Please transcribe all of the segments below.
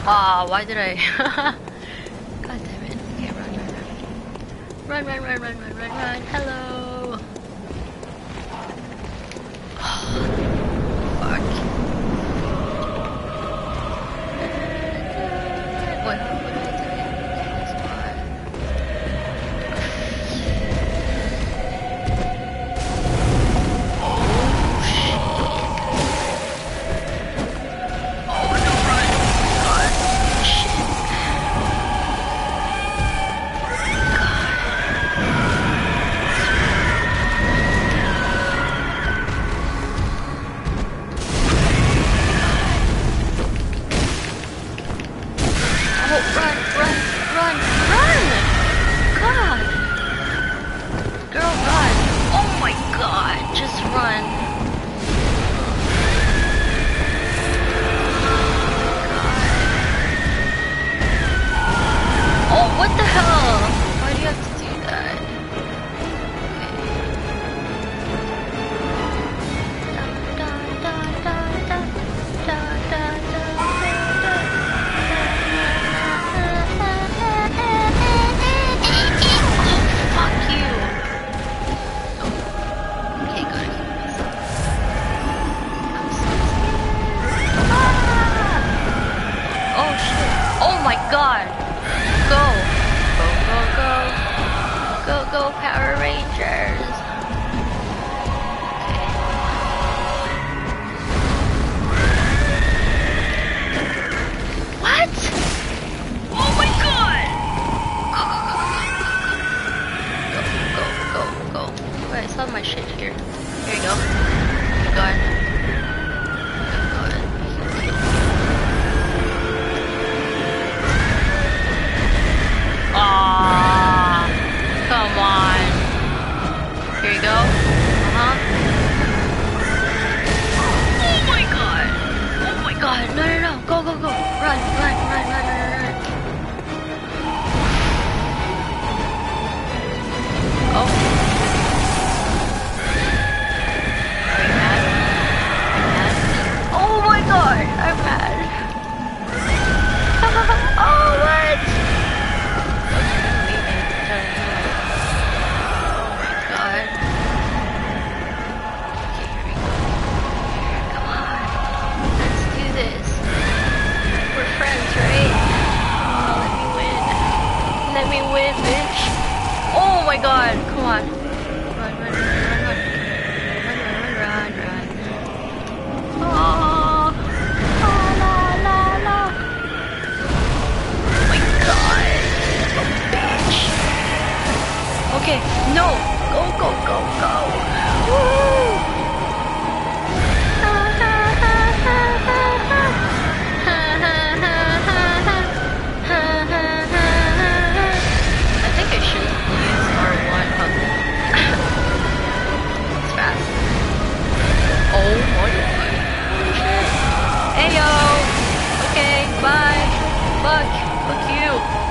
Ah, why did I? God damn it. Okay, run. Run. Hello. Fuck. What? Go Power Rangers! What? Oh my god! Go. Wait, I saw my shit here. Here you go. Oh my god. Aww. Come on. Here you go. Oh my god. Oh my god. No. Go. Run. Oh. Are you mad? Oh my god. I'm mad. Oh, what? Let me win, bitch. Oh my god, come on. Run. Oh, la. Oh my god. Bitch. Okay, no. Go. Woo. Oh my god. Heyo! Okay, bye. Fuck you.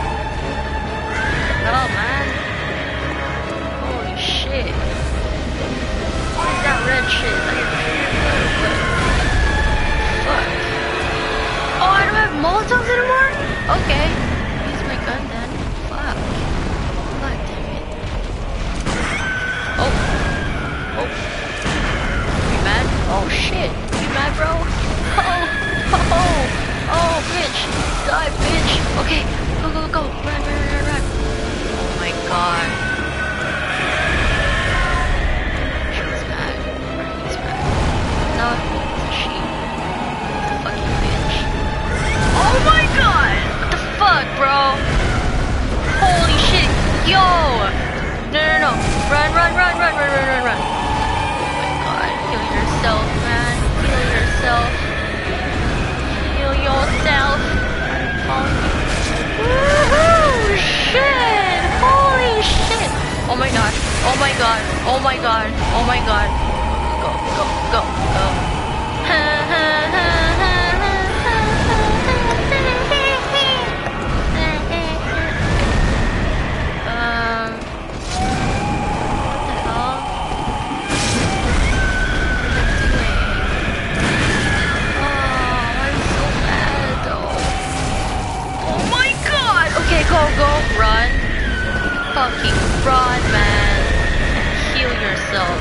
Oh man. Holy shit. What is that red shit? Fuck. Oh, I don't have Molotovs anymore? Okay. Use my gun then. Fuck. God damn it. Oh. Oh shit, you mad bro? Oh, bitch, die bitch. Okay, go, run. Oh my god. She's mad. He's mad. No, it's a she. Fucking bitch. Oh my god! What the fuck, bro? Holy shit, yo! No. Run. Heal yourself, man. Heal yourself. Woohoo! Shit! Holy shit! Oh my god. Go. fucking run, man. Heal yourself.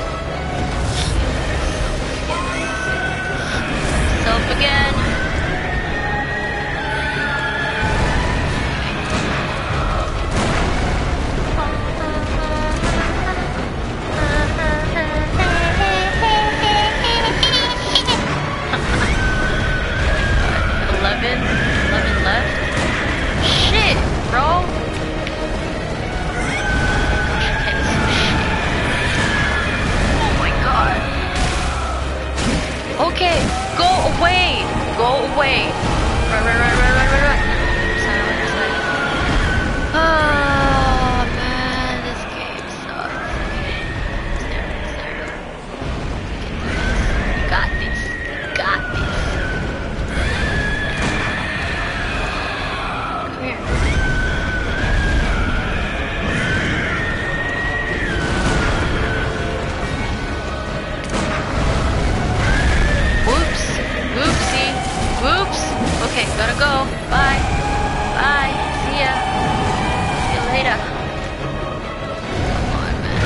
Self again. 11 left. Shit, bro. Oh my god. Okay, go away. Go away. Run. Oh man, this game sucks. There. You got this. Come here. Whoops. Okay, gotta go. Bye. See ya. See you later. Come on, man.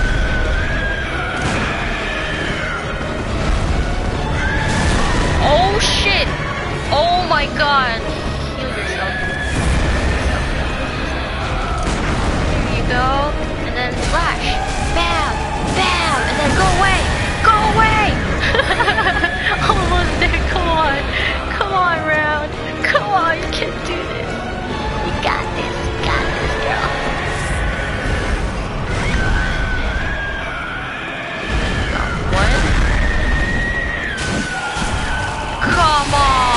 Oh shit. Oh my god. Heal yourself. There you go. And then flash. Bam. And then go away. Almost there. Come on, round. Come on, you can do this. You got this, girl. Got one. Come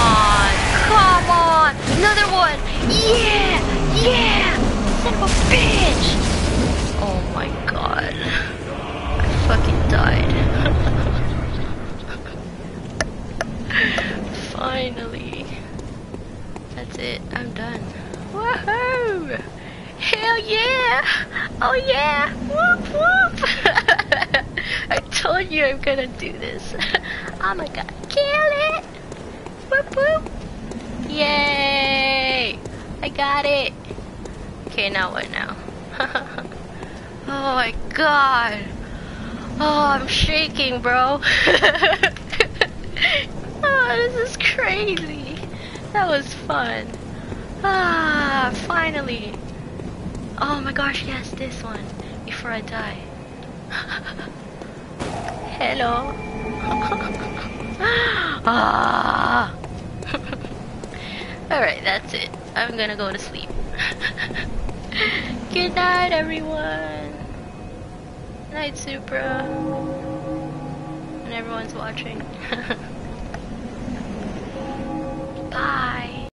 on. Another one. Yeah. Son of a bitch. Oh my god. I fucking died. Finally. That's it. I'm done. Woohoo! Hell yeah! Oh yeah! Whoop! I told you I'm gonna do this. I'm gonna kill it! Whoop! Yay! I got it! Okay, now what now? Oh my god! Oh, I'm shaking, bro! Oh, this is crazy. That was fun. Finally. Oh my gosh, yes, this one. Before I die. Hello. Alright, that's it. I'm gonna go to sleep. Good night, everyone. Night, Supra. And everyone's watching.